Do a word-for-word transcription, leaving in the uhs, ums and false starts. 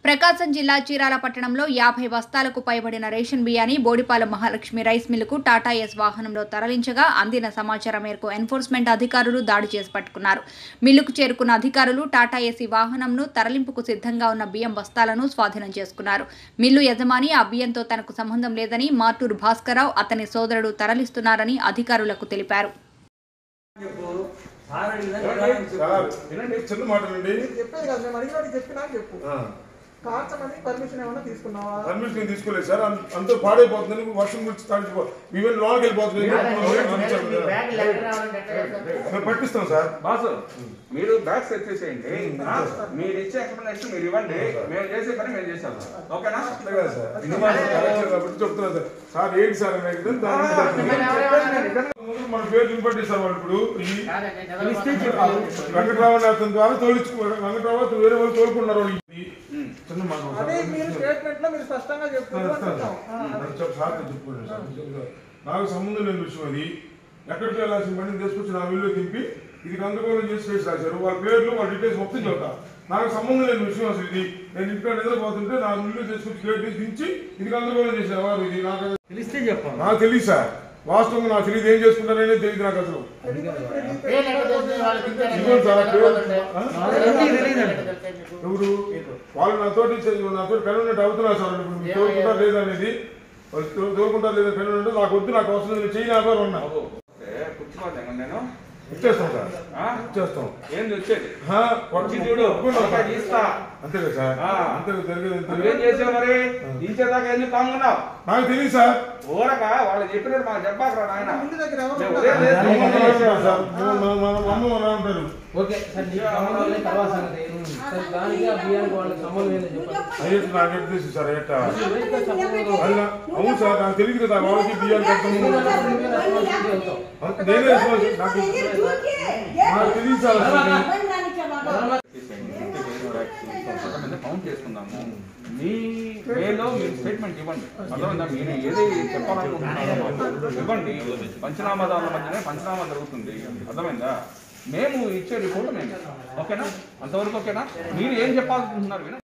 ప్రకాశం జిల్లా చీరాల పట్టణంలో యాభై బస్తాలకు పైబడిన రేషన్ బియ్యాన్ని బోడిపాలెం మహాలక్ష్మి రైస్ మిల్లుకు టాటా ఎస్ వాహనంలో తరలించగా అందిన సమాచారం మేరకు ఎన్ఫోర్స్మెంట్ అధికారులు దాడి చేసి పట్టుకున్నారు. మిల్లుకు చేరుకున్న అధికారులు టాటా ఏసీ వాహనంను తరలింపుకు సిద్ధంగా ఉన్న బియ్యం బస్తాలను స్వాధీనం చేసుకున్నారు. మిల్లు యజమాని ఆ బియ్యంతో తనకు సంబంధం లేదని మార్టూరు భాస్కరరావు అతని సోదరుడు తరలిస్తున్నారని అధికారులకు తెలిపారు. పర్మిషన్ తీసుకోలేదు సార్. అంతా పాడైపోతుంది, వర్షం గురించి తడిచిపో మేము లోనకి వెళ్ళిపోతుంది. పట్టిస్తాం సార్. బాసు మీరు బ్యాగ్స్ ఎత్తేసేయండి, మీరు ఇచ్చే ఎక్స్ప్లెనేషన్ మీరు ఇవ్వండి, మేము చేసే పని మేము చేసాం. ఓకేనా కాబట్టి చెప్తున్నా సార్. సార్ ఏంటి సార్ మన పేరు నింపట్టి సార్. వాళ్ళు ఇప్పుడు వెంకటరావు అతని ద్వారా తోలించు వెంకటరావు వేరే వాళ్ళు తోలుకున్నారు. నాకు సంబంధం లేని విషయం అది. ఎక్కడికి వెళ్ళాల్సిన బండిని తీసుకొచ్చి నా వీళ్ళు తింపి ఇది గందరగోళం చేసి చేసి రాశారు. వాళ్ళ పేర్లు వాళ్ళ డీటెయిల్స్ మొత్తం చెబుతా. నాకు సంబంధం లేని విషయం అసలు ఇది. నేను ఇంట్లో నిద్రపోతుంటే నా ఇల్లు తీసుకొచ్చి గేట్ దించి ఇది గందరగోళం చేసేవారు. ఇది నాకు తెలిస్తే చెప్పండి. నాకు తెలియదు సార్, వాస్తవంగా నాకు తెలియదు. ఏం చేసుకుంటారనే తెలియదు నాకు అసలు. ఎవరు వాళ్ళు నాతో నాతో కనున్నట్టు అవుతున్నారు సార్. ఇప్పుడు తోలుకుంటారు లేదనేది, వాళ్ళు తోలుకుంటారు లేదా కనున్నట్టు నాకు వద్దు, నాకు అవసరం లేదు, చెయ్యి నాకు ఉన్నా నేను ఇచ్చేస్తాం సార్. ఇచ్చేస్తాం. ఏంది వచ్చేది అంతే కదా సార్. అంతే ఏం చేసావు మరి? ఇచ్చేదాకా ఎందుకు కామున్నావు? నాకు తెలియదు సార్. ఊరగా వాళ్ళు చెప్పినట్టు మాకు చెప్పాకరా నాయన. నాకు తెలుసు సార్. అవును సార్, నాకు తెలియదు కదా వాళ్ళకి బియ్యాలు కట్టము. నేనే నాకు నాకు తెలియదు సార్. కౌంట్ చేసుకుందాము. మీ వేలో మీరు స్టేట్మెంట్ ఇవ్వండి. అర్థమైందా? మీరు ఏది చెప్పాలనుకుంటున్నారో ఇవ్వండి. పంచనామాదారుల మధ్యనే పంచనామా జరుగుతుంది. అర్థమైందా? మేము ఇచ్చే రిపోర్ట్ మేము. ఓకేనా? అంతవరకు ఓకేనా? మీరు ఏం చెప్పాలనుకుంటున్నారు?